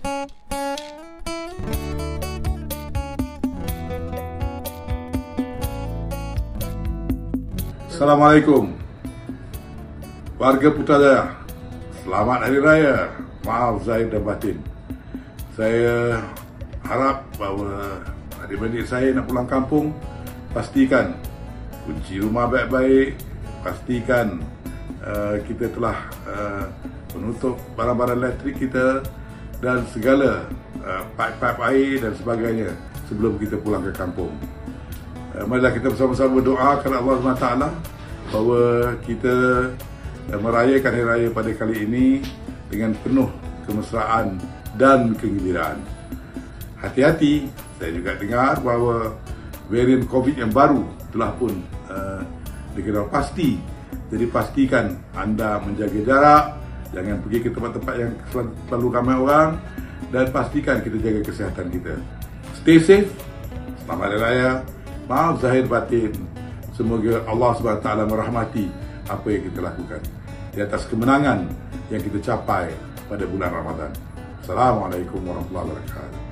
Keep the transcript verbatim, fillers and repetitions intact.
Assalamualaikum warga Putrajaya. Selamat Hari Raya. Maaf zahir dan batin. Saya harap bahawa adik-adik saya nak pulang kampung, pastikan kunci rumah baik-baik, pastikan uh, kita telah uh, menutup barang-barang elektrik kita dan segala uh, paip-paip air dan sebagainya sebelum kita pulang ke kampung. Uh, marilah kita bersama-sama berdoa kepada Allah subhanahu wa taala bahawa kita uh, merayakan Hari Raya pada kali ini dengan penuh kemesraan dan kegembiraan. Hati-hati, saya juga dengar bahawa varian COVID yang baru telah pun uh, dikenal pasti. Jadi pastikan anda menjaga jarak, jangan pergi ke tempat-tempat yang terlalu ramai orang, dan pastikan kita jaga kesihatan kita. Stay safe. Selamat Hari Raya. Maaf zahir batin. Semoga Allah subhanahu wa taala merahmati apa yang kita lakukan di atas kemenangan yang kita capai pada bulan Ramadan. Assalamualaikum warahmatullahi wabarakatuh.